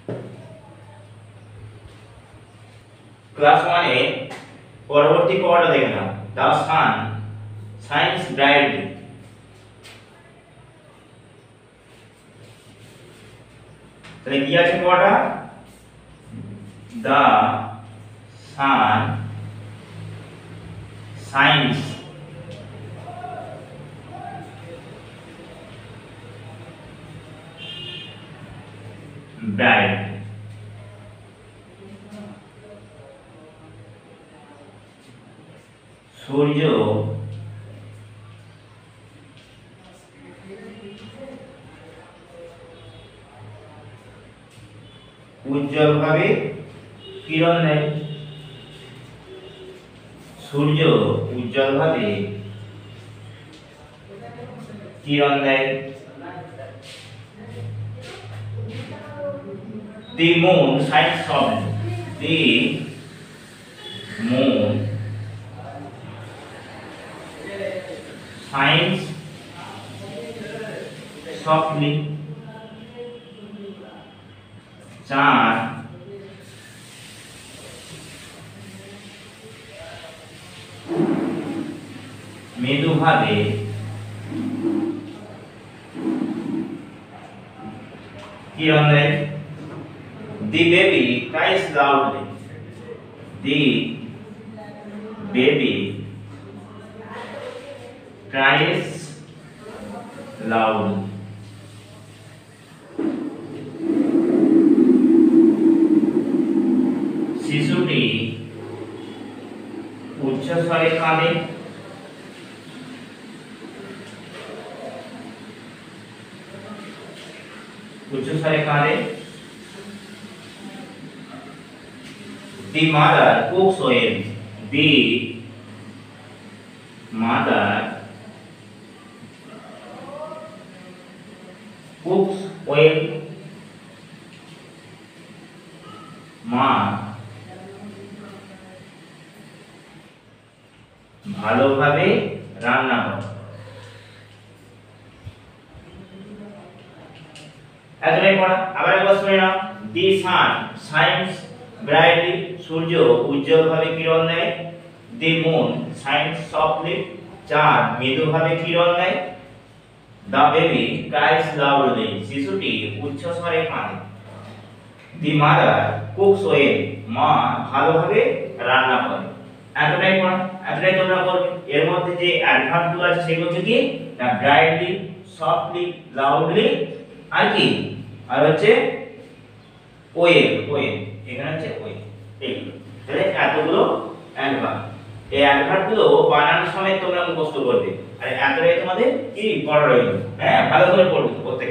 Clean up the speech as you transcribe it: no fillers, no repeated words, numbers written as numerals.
Class 1 এ পরবর্তী পড়াটা দেখে নাও। The sun shines brightly. তাহলে কি আছে পড়াটা? The sun shines bright. সূর্য উজ্জ্বলভাবে কিরণ দেয়। সূর্য উজ্জ্বলভাবে কিরণ দেয়। The moon shines softly. The moon shines softly. চাঁদ মৃদুভাবে কিরণ দেয়। The baby cries loudly. The baby cries loudly. শিশুটি উচ্চস্বরে কাঁদে। উচ্চস্বরে কাঁদে। The mother cooks well. The mother cooks well. মা ভালোভাবে রান্না করে। এতটাই পড়া। আবার একবার শুনে নাও। The sun shines brightly. সূর্য উজ্জ্বলভাবে কিরণ দেয়। The moon shines softly. চাঁদ মৃদুভাবে কিরণ দেয়। The baby cries loudly. শিশুটি উচ্চস্বরে কাঁদে। The mother cooks well. মা ভালোভাবে রান্না করে। এতটাই পড়া। এতটাই তোমরা করবে। এর মধ্যে যে অ্যাডভার্ব গুলো আছে সেগুলো হচ্ছে কি? না ব্রাইটলি, সফটলি, লাউডলি আর কি? আর হচ্ছে ওয়েল। ওয়েল এখানে হচ্ছে ওয়েল। এইগুলো তাহলে এতগুলো অ্যাডভার্ব। এই অ্যাডভার্ব গুলো বানানোর সময় তোমরা মুখস্থ করবে। আর এতটাই তোমাদের কি পড়া রইল। হ্যাঁ, ভালো করে পড়বে প্রত্যেক